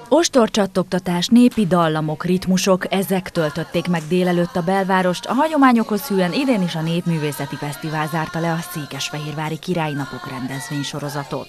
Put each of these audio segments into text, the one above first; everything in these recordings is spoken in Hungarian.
Ostorcsattogtatás, népi dallamok, ritmusok, ezek töltötték meg délelőtt a belvárost. A hagyományokhoz hűen idén is a Népművészeti Fesztivál zárta le a Székesfehérvári Királyi Napok rendezvénysorozatot.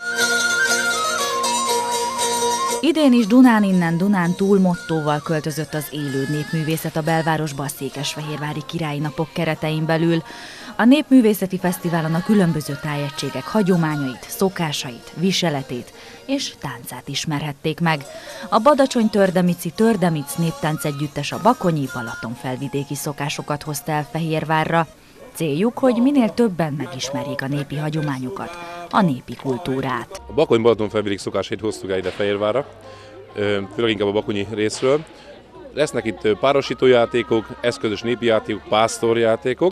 Idén is Dunán innen, Dunán túl mottóval költözött az élő népművészet a belvárosba a Székesfehérvári Királyi Napok keretein belül. A Népművészeti Fesztiválon a különböző tájegységek hagyományait, szokásait, viseletét és táncát ismerhették meg. A Badacsony Tördemici néptánc együttes a bakonyi Balatonfelvidéki szokásokat hozta el Fehérvárra. Céljuk, hogy minél többen megismerjék a népi hagyományokat, a népi kultúrát. A Bakony Balatonfelvidéki szokásait hoztuk el ide Fehérvárra, főleg inkább a bakonyi részről. Lesznek itt párosítójátékok, eszközös népi játékok, pásztorjátékok,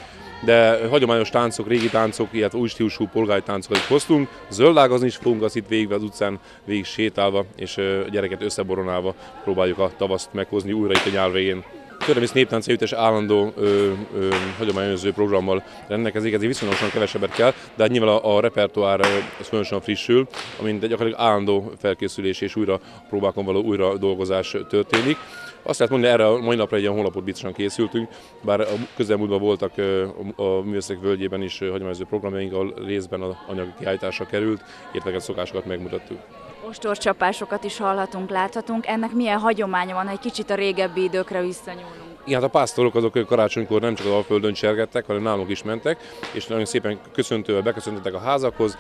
de hagyományos táncok, régi táncok, illetve új stílusú polgári táncokat is hoztunk. Zöldágazni is fogunk, az itt végig az utcán végig sétálva, és a gyereket összeboronálva próbáljuk a tavaszt meghozni újra itt a nyár végén. Tördemici néptánc együttes állandó hagyományozó programmal rendelkezik, ezért viszonylag kevesebbet kell, de hát nyilván a repertoár az folyamatosan frissül, amint gyakorlatilag állandó felkészülés és újra próbákon való újra dolgozás történik. Azt lehet mondani, erre a mai napra egy ilyen honlapot biztosan készültünk, bár a közelmúltban voltak a Művészek Völgyében is hagyományozó programjaink, ahol részben az anyagi kiállításra került, illetve a szokásokat megmutattuk. Ostorcsapásokat is hallhatunk, láthatunk. Ennek milyen hagyománya van, ha egy kicsit a régebbi időkre visszanyúlunk? Igen, hát a pásztorok azok karácsonykor nem csak az Alföldön csergettek, hanem nálunk is mentek, és nagyon szépen köszöntővel beköszöntettek a házakhoz,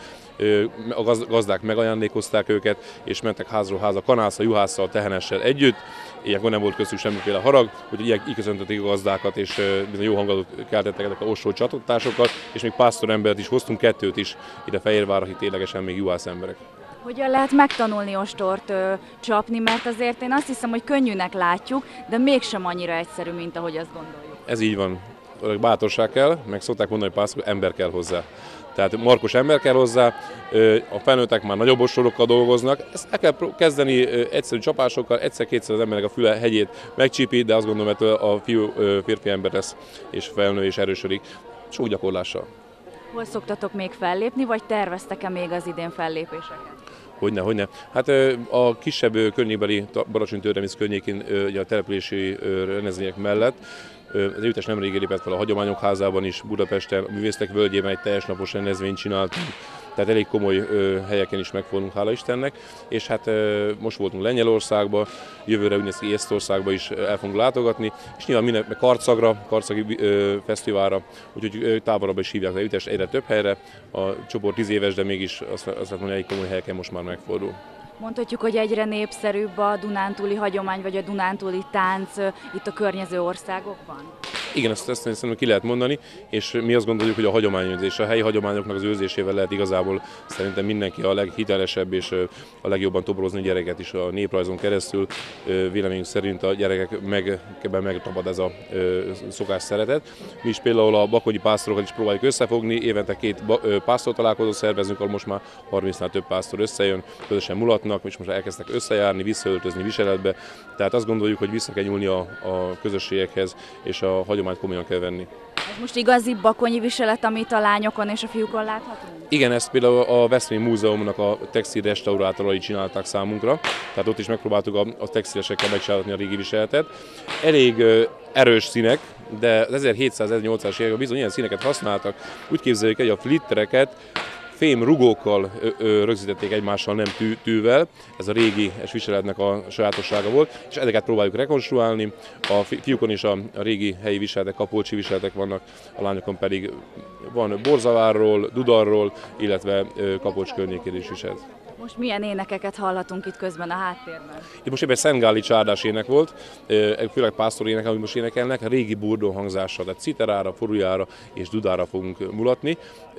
a gazdák megajándékozták őket, és mentek házról házra kanásszal, juhásszal, tehenessel együtt. Ilyenkor nem volt köztük semmiféle harag, úgyhogy így köszöntötték a gazdákat, és bizony jó hangot keltettek ezek a ostor csatottásokat, és még pásztorembert is hoztunk, 2 is ide Fehérvárra, akik ténylegesen még juhász emberek. Hogyan lehet megtanulni ostort csapni, mert azért én azt hiszem, hogy könnyűnek látjuk, de mégsem annyira egyszerű, mint ahogy azt gondoljuk. Ez így van. Bátorság kell, meg szokták mondani, hogy pásztor, ember kell hozzá. Tehát markos ember kell hozzá, a felnőttek már nagyobb ostorokkal dolgoznak. Ezt el kell kezdeni egyszerű csapásokkal, egyszer-kétszer az embernek a füle hegyét megcsípi, de azt gondolom, hogy a fiú férfi ember lesz, és felnő és erősödik, sok gyakorlással. Hol szoktatok még fellépni, vagy terveztek-e még az idén fellépéseket? Hogyne. Hát a kisebb környékbeli Badacsony-Tördemic környékén a települési rendezvények mellett az együttes nemrég lépett fel a Hagyományok Házában is, Budapesten, a Művészek Völgyében egy teljes napos rendezvényt csináltunk, tehát elég komoly helyeken is megfordulunk, hála Istennek, és hát most voltunk Lengyelországban, jövőre Ünneszki Észtországba is el fogunk látogatni, és nyilván minden Karcagi fesztiválra, úgyhogy távolabb is hívják az együttest egyre több helyre, a csoport 10 éves, de mégis azt mondani, elég komoly helyeken most már megfordul. Mondhatjuk, hogy egyre népszerűbb a dunántúli hagyomány, vagy a dunántúli tánc itt a környező országokban? Igen, ezt szerintem ki lehet mondani, és mi azt gondoljuk, hogy a hagyományőrzés, a helyi hagyományoknak az őrzésével lehet igazából szerintem mindenki a leghitelesebb és a legjobban toborozni gyereket is a néprajzon keresztül. Véleményünk szerint a gyerekekben megtapad ez a szokás szeretet. Mi is például a bakonyi pásztorokat is próbáljuk összefogni, évente 2 pásztortalálkozót szervezünk, ahol most már 30-nál több pásztor összejön, közösen mulatnak, és most elkezdtek összejárni, visszaöltözni viseletbe. Tehát azt gondoljuk, hogy vissza kell nyúlni a közösségekhez, és a hagyományt komolyan kell venni. Ez most igazi bakonyi viselet, amit a lányokon és a fiúkon láthatunk? Igen, ezt például a Veszprém Múzeumnak a textil restaurátorai csinálták számunkra, tehát ott is megpróbáltuk a textilesekkel megcsinálni a régi viseletet. Elég erős színek, de az 1700-1800-as években bizony ilyen színeket használtak. Úgy képzeljük, hogy a flittereket fém rugókkal rögzítették egymással, nem tűvel. Ez a régi viseletnek a sajátossága volt, és ezeket próbáljuk rekonstruálni. A fiúkon is a régi helyi viseletek, kapolcsi viseletek vannak, a lányokon pedig van borzavárról, dudarról, illetve Kapolcs környékén is viselet. Most milyen énekeket hallhatunk itt közben a háttérben? Itt most éppen Szentgáli csárdás ének volt, főleg pásztor ének, amit most énekelnek, régi burdó hangzással, tehát citerára, forujára és dudára fogunk mulatni.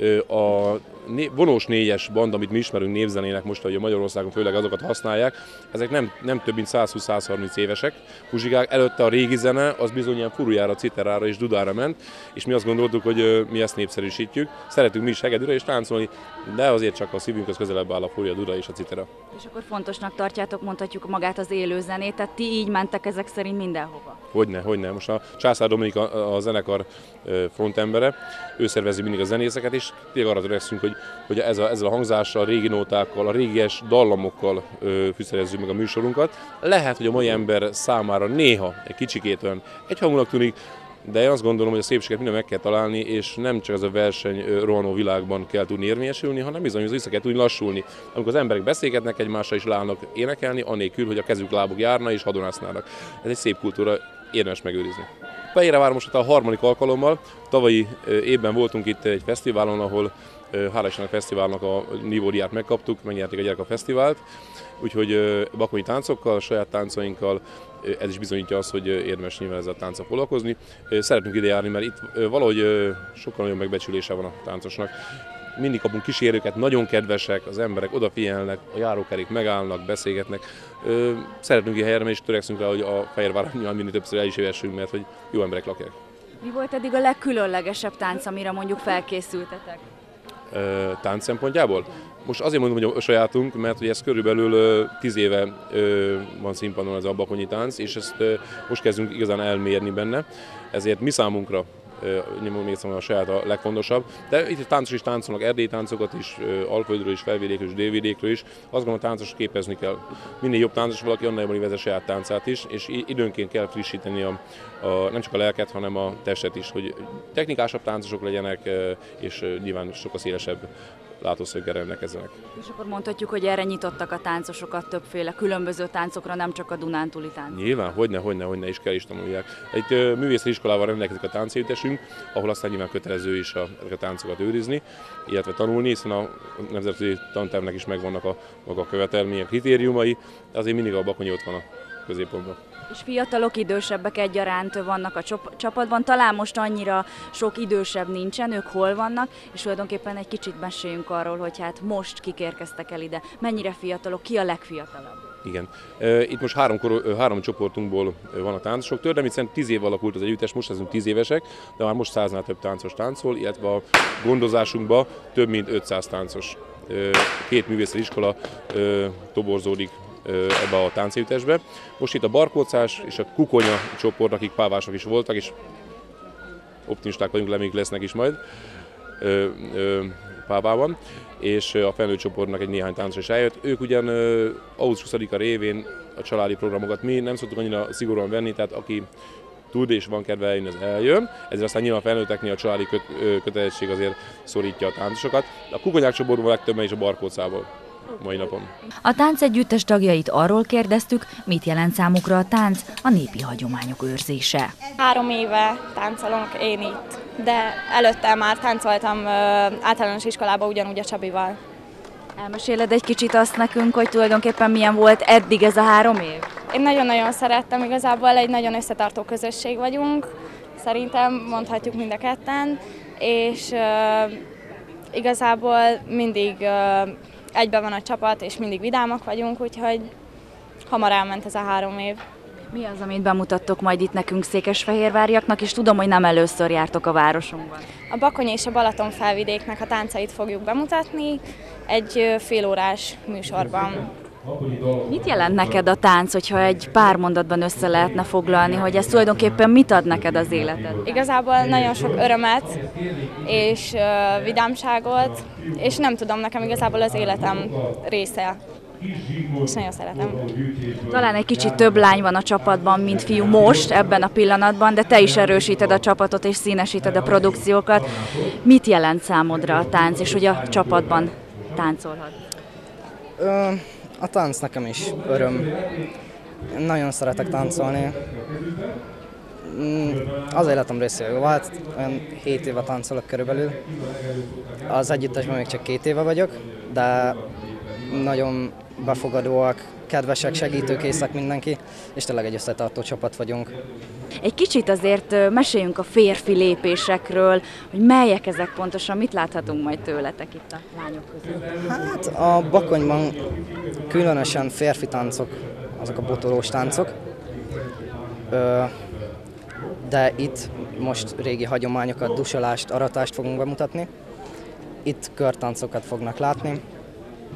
A vonós 4-es band, amit mi ismerünk népzenének most, hogy Magyarországon főleg azokat használják, ezek nem több mint 120-130 évesek muzsikák. Előtte a régi zene az bizony ilyen furujára, citerára és dudára ment, és mi azt gondoltuk, hogy mi ezt népszerűsítjük. Szeretünk mi is hegedűre és táncolni, de azért csak a szívünkhöz közelebb áll a furja, duda zongora és a citera. És akkor fontosnak tartjátok, mondhatjuk, magát az élő zenét, tehát ti így mentek ezek szerint mindenhova? Hogyne. Most a Császár Dominik a zenekar frontembere, ő szervezi mindig a zenészeket, és tényleg arra törekszünk, hogy ezzel a hangzással, a régi nótákkal, a régies dallamokkal fűszerezzük meg a műsorunkat. Lehet, hogy a mai ember számára néha egy kicsikét olyan egyhangúnak tűnik, de én azt gondolom, hogy a szépséget minden meg kell találni, és nem csak ez a verseny rohanó világban kell tudni érvényesülni, hanem bizony vissza kell tudni lassulni. Amikor az emberek beszélgetnek egymással és leállnak énekelni, anélkül, hogy a kezük lábuk járna és hadonásznának. Ez egy szép kultúra, érdemes megőrizni. Fehérvár most a harmadik alkalommal, tavalyi évben voltunk itt egy fesztiválon, ahol hála Istennek fesztiválnak a nívódiát megkaptuk, megnyerték a gyerek a fesztivált, úgyhogy bakonyi táncokkal, saját táncainkkal, ez is bizonyítja azt, hogy érdemes nyilván ezzel a tánccal foglalkozni. Szeretünk ide járni, mert itt valahogy sokkal nagyobb megbecsülése van a táncosnak. Mindig kapunk kísérőket, nagyon kedvesek, az emberek odafigyelnek, a járókerék megállnak, beszélgetnek. Szeretünk ilyen helyre, és törekszünk rá, hogy a Fehérváron nyilván minél többször el is jöjjessünk, mert hogy jó emberek lakják. Mi volt eddig a legkülönlegesebb tánc, amire mondjuk felkészültetek? Tánc szempontjából? Most azért mondom, hogy a sajátunk, mert hogy ez körülbelül 10 éve van színpadon ez a bakonyi tánc, és ezt most kezdünk igazán elmérni benne, ezért mi számunkra még a saját a legfontosabb. De itt a táncos is táncolnak, erdélyi táncokat is, Alföldről is, Felvidékről is, Délvidékről is. Azt gondolom, a táncos képezni kell. Minél jobb táncos valaki, annál jobban vezet saját táncát is, és időnként kell frissíteni nem csak a lelket, hanem a testet is, hogy technikásabb táncosok legyenek, és nyilván sokkal szélesebb látószöggel rendelkezzenek. És akkor mondhatjuk, hogy erre nyitottak a táncosokat többféle különböző táncokra, nem csak a dunántúli tánc. Nyilván, hogyne is kell is tanulják. Egy művészeti iskolával rendelkezik a táncegyüttesünk, ahol aztán nyilván kötelező is ezeket a táncokat őrizni, illetve tanulni, hiszen a nemzetközi tantervnek is megvannak a maga követelmények, kritériumai, de azért mindig a bakonyi ott van a középpontban. És fiatalok, idősebbek egyaránt vannak a csapatban, talán most annyira sok idősebb nincsen, ők hol vannak, és tulajdonképpen egy kicsit meséljünk arról, hogy hát most kik érkeztek el ide, mennyire fiatalok, ki a legfiatalabb? Igen. Itt most három csoportunkból van a táncosok. Történelmi 10 év alakult az együttes, most leszünk 10 évesek, de már most 100-nál több táncos táncol, illetve a gondozásunkban több mint 500 táncos. 2 művészeti iskola toborzódik ebbe a táncegyüttesbe. Most itt a Barkócás és a Kukonya csoport, akik pávások is voltak, és optimisták vagyunk, reményük lesznek is majd Pávában, és a felnőtt csoportnak egy néhány táncos is eljött. Ők ugyan augusztus 20-a révén a családi programokat mi nem szoktuk annyira szigorúan venni, tehát aki tud és van kedve eljönni, az eljön. Ezért aztán nyilván a felnőtteknél a családi kötelezettség azért szorítja a táncosokat. A Kukonyák csoportban legtöbben is a Barkócából mai napon. A táncegyüttes tagjait arról kérdeztük, mit jelent számukra a tánc, a népi hagyományok őrzése. 3 éve táncolok én itt, de előtte már táncoltam általános iskolában ugyanúgy a Csabival. Elmeséled egy kicsit azt nekünk, hogy tulajdonképpen milyen volt eddig ez a 3 év? Én nagyon-nagyon szerettem, igazából egy nagyon összetartó közösség vagyunk, szerintem mondhatjuk mind a ketten, és igazából mindig egyben van a csapat, és mindig vidámak vagyunk, úgyhogy hamar elment ez a 3 év. Mi az, amit bemutattok majd itt nekünk székesfehérváriaknak, és tudom, hogy nem először jártok a városunkban. A Bakony és a Balaton felvidéknek a táncait fogjuk bemutatni egy félórás műsorban. Mit jelent neked a tánc, hogyha egy pár mondatban össze lehetne foglalni, hogy ez tulajdonképpen mit ad neked az életed? Igazából nagyon sok örömet és vidámságot, és nem tudom, nekem igazából az életem része. És nagyon szeretem. Talán egy kicsit több lány van a csapatban, mint fiú most, ebben a pillanatban, de te is erősíted a csapatot és színesíted a produkciókat. Mit jelent számodra a tánc, és hogy a csapatban táncolhat? A tánc nekem is öröm. Nagyon szeretek táncolni. Az életem részéről vált, olyan 7 éve táncolok körülbelül. Az együttesben még csak 2 éve vagyok, de nagyon befogadóak, kedvesek, segítőkészek mindenki, és tényleg egy összetartó csapat vagyunk. Egy kicsit azért meséljünk a férfi lépésekről, hogy melyek ezek pontosan, mit láthatunk majd tőletek itt a lányok között? Hát a Bakonyban különösen férfi táncok, azok a botolós táncok, de itt most régi hagyományokat, dusolást, aratást fogunk bemutatni. Itt körtáncokat fognak látni.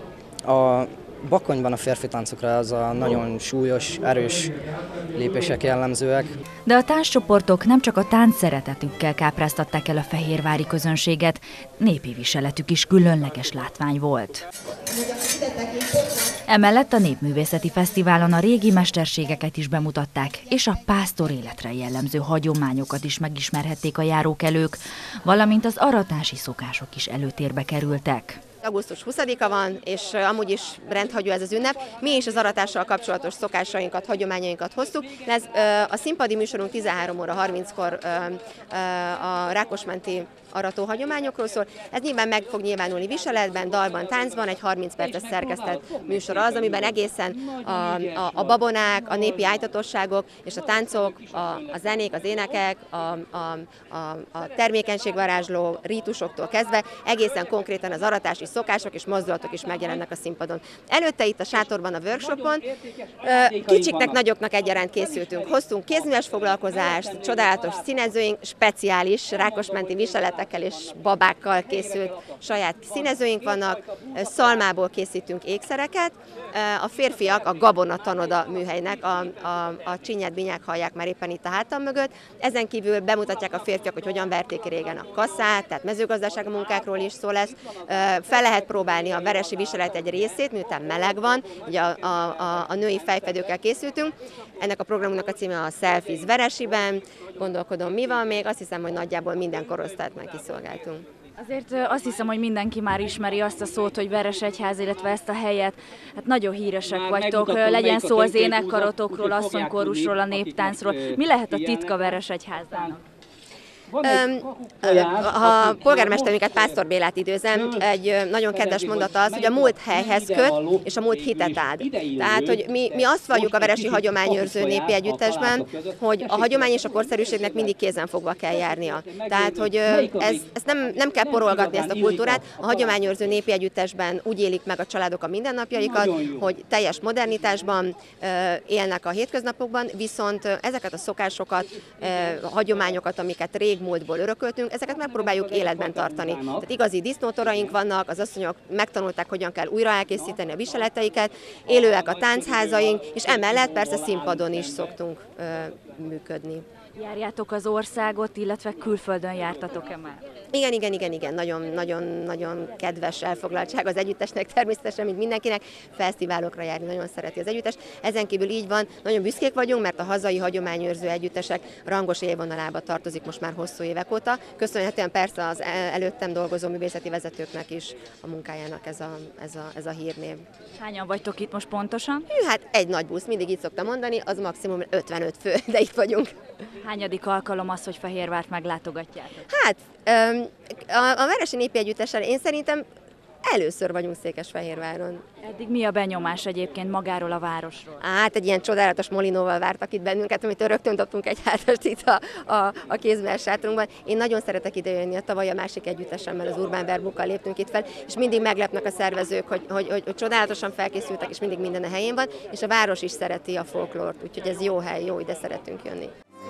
A Bakonyban a férfi táncokra az a nagyon súlyos, erős lépések jellemzőek. De a tánccsoportok nem csak a tánc szeretetükkel kápráztatták el a fehérvári közönséget, népi viseletük is különleges látvány volt. Emellett a Népművészeti Fesztiválon a régi mesterségeket is bemutatták, és a pásztor életre jellemző hagyományokat is megismerhették a járókelők, valamint az aratási szokások is előtérbe kerültek. Augusztus 20-a van, és amúgy is rendhagyó ez az ünnep. Mi is az aratással kapcsolatos szokásainkat, hagyományainkat hoztuk. A színpadi műsorunk 13 óra 30-kor a Rákosmenti arató hagyományokról szól. Ez nyilván meg fog nyilvánulni viseletben, dalban, táncban, egy 30 perces szerkesztett műsor az, amiben egészen a babonák, a népi ájtatosságok és a táncok, a zenék, az énekek, a termékenységvarázsló rítusoktól kezdve egészen konkrétan az aratási szokások és mozdulatok is megjelennek a színpadon. Előtte itt a sátorban, a workshopon kicsiknek, nagyoknak egyaránt készültünk. Hoztunk kézműves foglalkozást, csodálatos színezőink, speciális rákosmenti viseletekkel és babákkal készült saját színezőink vannak, szalmából készítünk ékszereket, a férfiak a Gabona Tanoda műhelynek a csinyát, binyák hallják már éppen itt a hátam mögött. Ezen kívül bemutatják a férfiak, hogy hogyan verték régen a kaszát, tehát mezőgazdasági munkákról is szó lesz. Fel lehet próbálni a veresi viselet egy részét, miután meleg van, ugye a női fejfedőkkel készültünk. Ennek a programunknak a címe a Selfies veresiben. Gondolkodom, mi van még, azt hiszem, hogy nagyjából minden korosztályt már kiszolgáltunk. Azért azt hiszem, hogy mindenki már ismeri azt a szót, hogy Veresegyház, illetve ezt a helyet. Hát nagyon híresek vagytok, legyen szó az énekkarotokról, asszonykórusról, a néptáncról. Mi lehet a titka Veresegyházának? Ha polgármesterünket, Pásztor Bélát időzem, egy nagyon kedves mondata az, hogy a múlt helyhez köt, és a múlt hitet ad. Tehát, hogy mi azt valljuk a veresi hagyományőrző népi együttesben, hogy a hagyomány és a korszerűségnek mindig kézenfogva kell járnia. Tehát, hogy ezt nem kell porolgatni, ezt a kultúrát. A hagyományőrző népi együttesben úgy élik meg a családok a mindennapjaikat, hogy teljes modernitásban élnek a hétköznapokban, viszont ezeket a szokásokat, a hagyományokat, amiket régmúltból örököltünk, ezeket megpróbáljuk életben tartani. Tehát igazi disznótoraink vannak, az asszonyok megtanulták, hogyan kell újra elkészíteni a viseleteiket, élőek a táncházaink, és emellett persze színpadon is szoktunk működni. Járjátok az országot, illetve külföldön jártatok-e már? Igen. Nagyon kedves elfoglaltság az együttesnek, természetesen, mint mindenkinek, fesztiválokra járni nagyon szereti az együttes. Ezen kívül így van, nagyon büszkék vagyunk, mert a hazai hagyományőrző együttesek rangos élvonalába tartozik most már hosszú évek óta. Köszönhetően persze az előttem dolgozó művészeti vezetőknek is a munkájának ez a hírnév. Hányan vagytok itt most pontosan? Hát egy nagy busz, mindig így szoktam mondani, az maximum 55 fő, de itt vagyunk. Hányadik alkalom az, hogy Fehérvárt meglátogatjátok? Hát, a Veresi Népi Együttessel én szerintem először vagyunk Székesfehérváron. Eddig mi a benyomás egyébként magáról a városról? Hát egy ilyen csodálatos molinóval vártak itt bennünket, amit rögtön dobtunk egy hátast itt a kézműves sátrunkban. Én nagyon szeretek idejönni, tavaly a másik együttesemmel, az Urbán Verbukkal léptünk itt fel, és mindig meglepnek a szervezők, hogy csodálatosan felkészültek, és mindig minden a helyén van, és a város is szereti a folklórt, úgyhogy ez jó hely, jó, ide szeretünk jönni.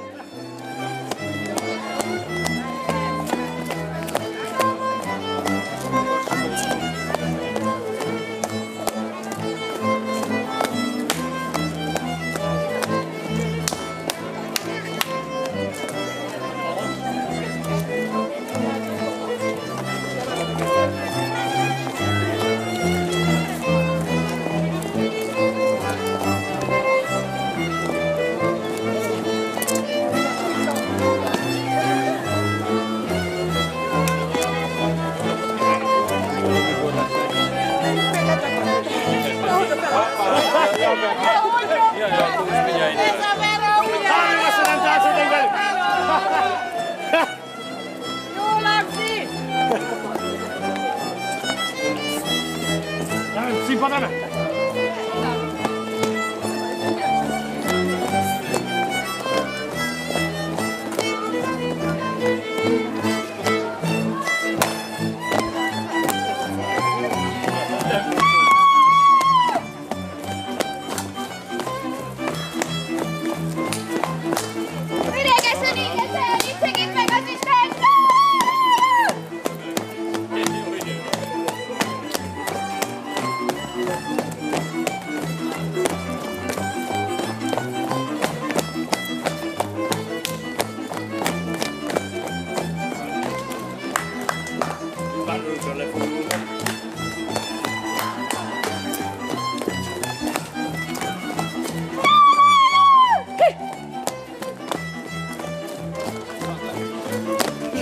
Jó látszik! Nem, színpad nem!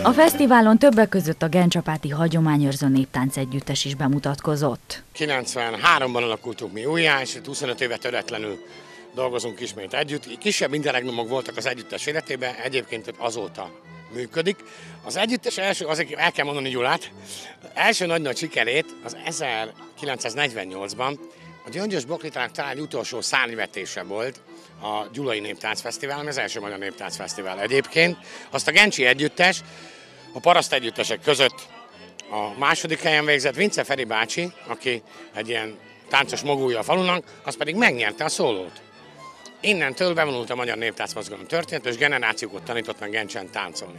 A fesztiválon többek között a Gencsapáti Hagyományőrző Néptánc Együttes is bemutatkozott. 93-ban alakultunk mi újjá, és 25 éve töretlenül dolgozunk ismét együtt. Kisebb interregnumok voltak az együttes életében, egyébként azóta működik. Az együttes első, azért el kell mondani Gyulát, első nagy sikerét az 1948-ban a Gyöngyös Boklitának talán utolsó szárnyvetése volt a Gyulai Néptáncfesztivál, ami az első magyar néptáncfesztivál egyébként. Azt a Gencsi együttes a paraszt együttesek között a második helyen végzett Vince Feri bácsi, aki egy ilyen táncos mogulja a falunak, az pedig megnyerte a szólót. Innentől bevonult a magyar néptáncmozgalom történet, és generációkat tanított meg Gencsen táncolni.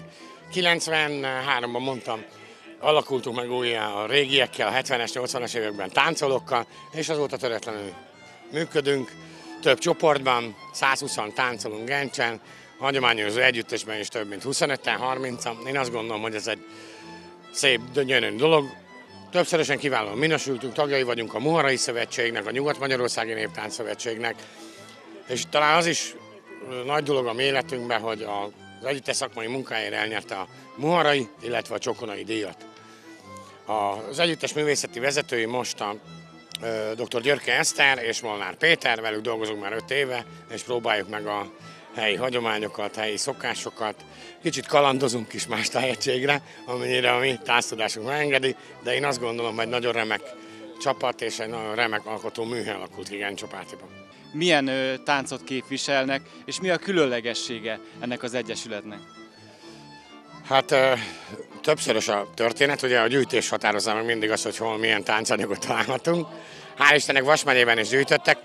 93-ban mondtam, alakultunk meg újjá a régiekkel, a 70-es, 80-as években táncolókkal, és azóta töretlenül működünk. Több csoportban, 120-an táncolunk Gencsen, hagyományőrző együttesben is több mint 25-en, 30-an. Én azt gondolom, hogy ez egy szép, gyönyörű dolog. Többszörösen kiválóan minősültünk, tagjai vagyunk a Muharai Szövetségnek, a Nyugat-Magyarországi Néptáncszövetségnek, és talán az is nagy dolog a mi életünkben, hogy az együttes szakmai munkáért elnyerte a Muharai, illetve a Csokonai díjat. Az együttes művészeti vezetői most a dr. Györke Eszter és Molnár Péter, velük dolgozunk már 5 éve, és próbáljuk meg a helyi hagyományokat, helyi szokásokat. Kicsit kalandozunk is más tájegységre, amennyire a mi tánctudásunk megengedi, de én azt gondolom, hogy nagyon remek csapat és egy nagyon remek alkotó műhely alakult ki Gencsapátiban. Milyen táncot képviselnek, és mi a különlegessége ennek az egyesületnek? Hát többszörös a történet, ugye a gyűjtés határozza meg mindig azt, hogy hol milyen táncanyagot találhatunk. Hál' Istennek Vas megyében is gyűjtöttek,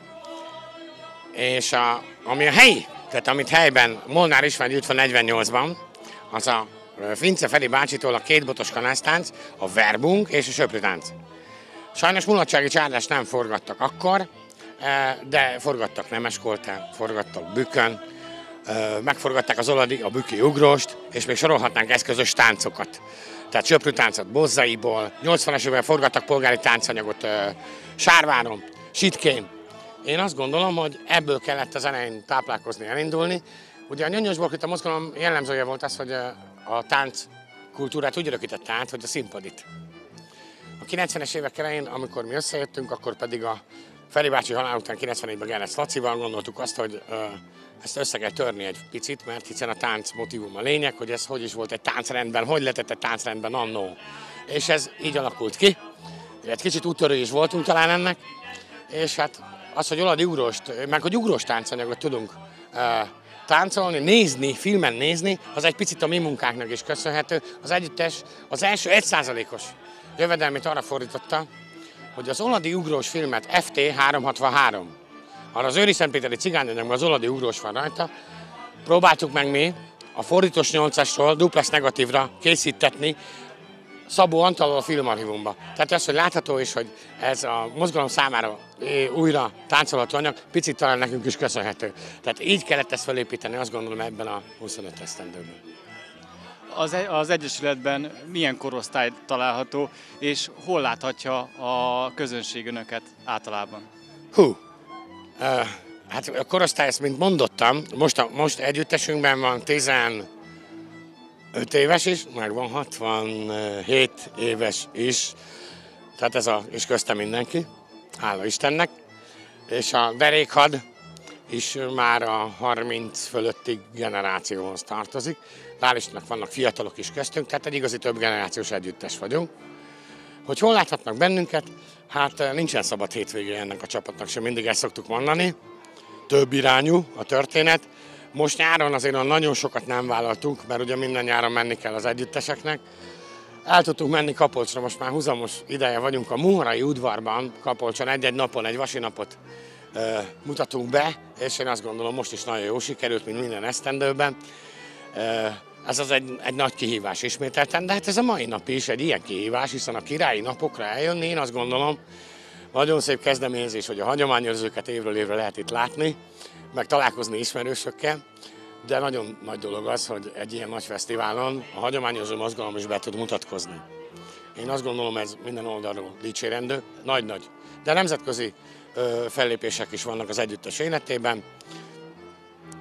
és ami a helyi, tehát amit helyben Molnár István gyűjtve 48-ban, az a Vince Feri bácsitól a kétbotos kanásztánc, a verbung és a söprűtánc. Sajnos mulatsági csárdást nem forgattak akkor, de forgattak Nemeskoltán, forgattak Bükkön, megforgatták az Oladi, a bükki ugróst, és még sorolhatnánk eszközös táncokat. Tehát söprűtáncot Bozzaiból, 80-as években forgattak polgári táncanyagot Sárváron, Sitkén. Én azt gondolom, hogy ebből kellett az elején táplálkozni, elindulni. Ugye a Gyöngyös Boklita mozgalom jellemzője volt az, hogy a tánc kultúrát úgy örökítette át, hogy a színpadit. A 90-es évek elején, amikor mi összejöttünk, akkor pedig a Feri bácsi halál után 94-ben Gerec Lacival gondoltuk azt, hogy ezt össze kell törni egy picit, mert hiszen a tánc motivum a lényeg, hogy ez hogy is volt egy táncrendben, hogy lehetett egy táncrendben annó. És ez így alakult ki. Egy kicsit úttörő is voltunk talán ennek, és hát az, hogy oladi ugróst, meg hogy ugrós táncanyagot tudunk táncolni, nézni, filmen nézni, az egy picit a mi munkáknak is köszönhető. Az együttes az első 1%-os jövedelmét arra fordította, hogy az oladi ugrós filmet FT 363, arra az Őri-Szentpéteri cigányanyagban az oladi ugrós van rajta, próbáltuk meg mi a fordítós 8-asról duplex negatívra készítetni Szabó Antallal a filmarchívumba. Tehát az, hogy látható is, hogy ez a mozgalom számára újra táncolható anyag, picit talán nekünk is köszönhető. Tehát így kellett ezt felépíteni, azt gondolom, ebben a 25 esztendőben. Az Egyesületben milyen korosztály található, és hol láthatja a közönség önöket általában? Hát a korosztály, ezt mint mondottam, most együttesünkben van 15 éves is, meg van 67 éves is, tehát és köztem mindenki, hála Istennek, és a derékhad is már a 30 fölötti generációhoz tartozik. Hál' Istennek vannak fiatalok is köztünk, tehát egy igazi több generációs együttes vagyunk. Hogy hol láthatnak bennünket? Hát nincsen szabad hétvégé ennek a csapatnak sem, mindig ezt szoktuk mondani. Több irányú a történet. Most nyáron azért nagyon sokat nem vállaltunk, mert ugye minden nyáron menni kell az együtteseknek. El tudtunk menni Kapolcsra, most már húzamos ideje vagyunk a Muharai udvarban, Kapolcson egy-egy napon, egy vasinapot mutatunk be, és én azt gondolom, most is nagyon jó sikerült, mint minden esztendőben. Ez az egy nagy kihívás ismételten, de hát ez a mai nap is egy ilyen kihívás, hiszen a királyi napokra eljönni, én azt gondolom, nagyon szép kezdeményezés, hogy a hagyományőrzőket évről évre lehet itt látni, meg találkozni ismerősökkel, de nagyon nagy dolog az, hogy egy ilyen nagy fesztiválon a hagyományőrző mozgalom is be tud mutatkozni. Én azt gondolom, ez minden oldalról dicsérendő, nagy-nagy. De nemzetközi fellépések is vannak az együttes életében.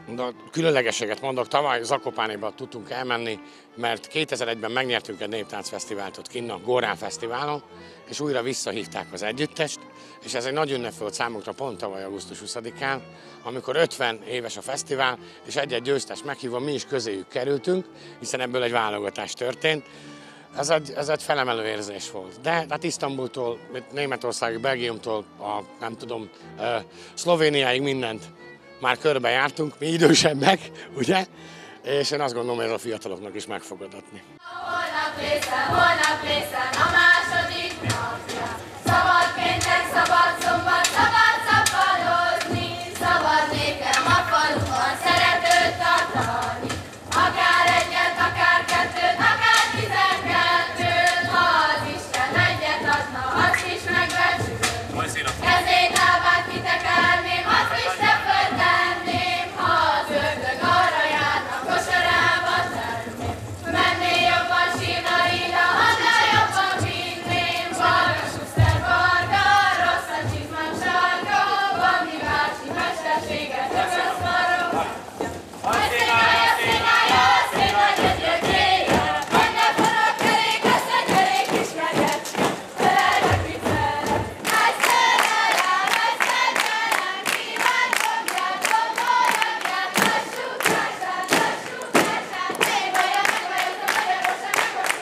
De különlegességet mondok, tavaly Zakopánéba tudtunk elmenni, mert 2001-ben megnyertünk egy néptáncfesztivált ott kinn, a Gorán Fesztiválon, és újra visszahívták az együttest, és ez egy nagy ünnep volt számunkra pont tavaly augusztus 20-án, amikor 50 éves a fesztivál, és egy-egy győztest meghívva mi is közéjük kerültünk, hiszen ebből egy válogatás történt. Ez egy felemelő érzés volt. De hát Isztambultól, Németországig, Belgiumtól, nem tudom, Szlovéniáig mindent már körbejártunk, mi idősebbek, ugye? És én azt gondolom, hogy ez a fiataloknak is meg fog adatni. Holnap lészen a második napja. Szabad péntek, szabad szombat, szabad szabadozni. Szabad nékem a faluban szeretőt tartani. Akár egyet, akár kettőt, akár 12-t. Ha az Isten egyet adna, azt is megbecsülni. Kezét, lábát kitekerném, azt is leföltenném. Ha az ördög arra járna, kosarába tenném. Mennél jobban sírna ide, annál jobban vinném. Varga, Schuster, varga, rossz a csizmám sárga. Bandi bácsi mesterséget öközvarog. Azt szénálja, szénálja, szén vagy egy gyökéje. Hogy ne forog kerék, ezt egy kerék ismergetsi. Ölelnek, viccelnek, egyszerre jár, egyszerűen kíván gombját, gondoljagját. Lassú társát, én vagyok, Magyarország,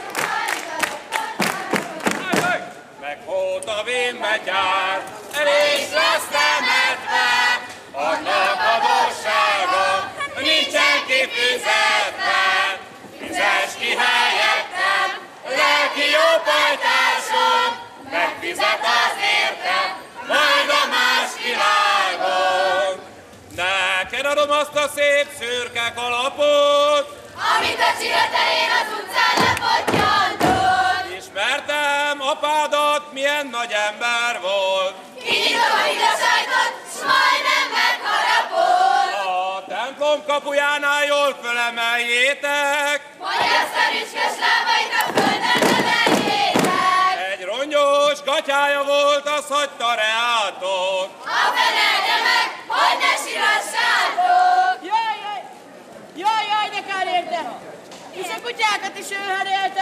Meghót a vénbetyár, és lesz temetve, annak adóssága nincsen kifizetve. Fizess ki helyettem, lelki jópajtásom, megfizet az értem, majd a más világon. Neked adom azt a szép szürke kalapot, amit a csillaterén az utcán lepottyantod. Ismertem apádat, milyen nagy ember volt. Kinyitom a hidasajtot, s majdnem megharapod. A templom kapujánál jól fölemeljétek, Hogy azt a rücskös lábait a földön neveljétek. egy rongyos gatyája volt, az hagyta reátok. A fenelje meg, hogy ne sirassátok. Jaj, de kár érte! És a kutyákat is ő herélte.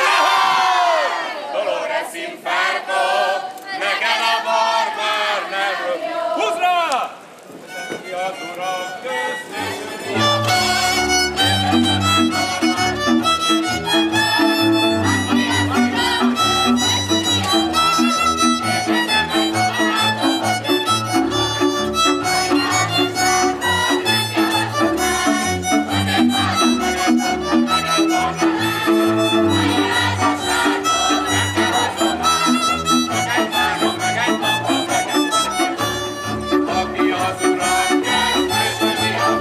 Dolores Inferno, neked a barbár nevről. Húzd rá! Ki az uram köztünk. Aki az uram köztünk.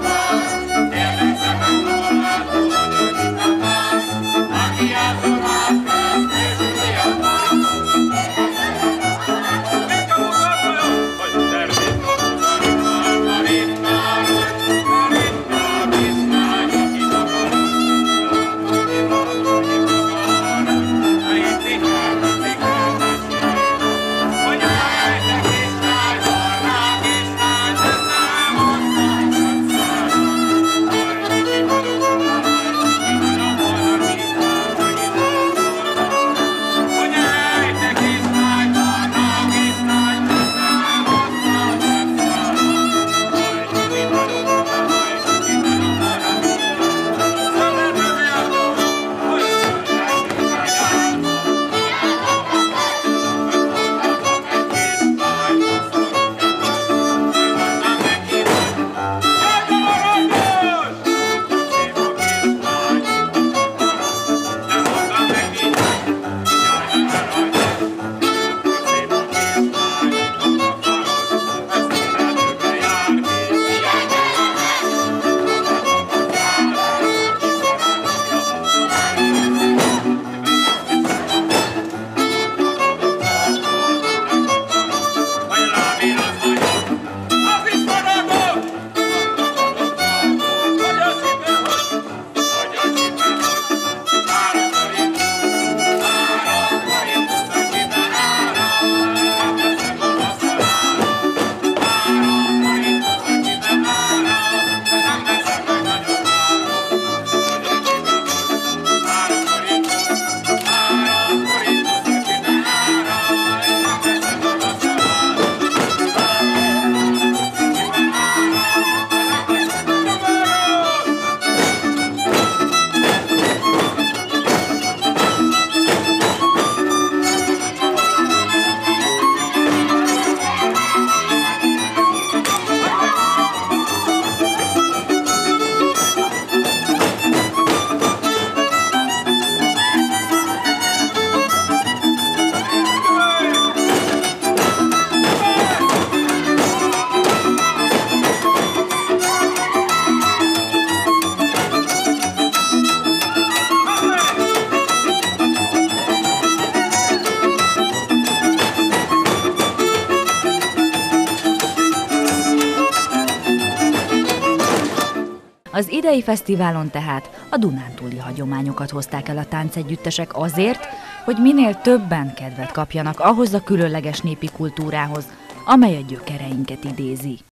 idei fesztiválon tehát a dunántúli hagyományokat hozták el a táncegyüttesek azért, hogy minél többen kedvet kapjanak ahhoz a különleges népi kultúrához, amely a gyökereinket idézi.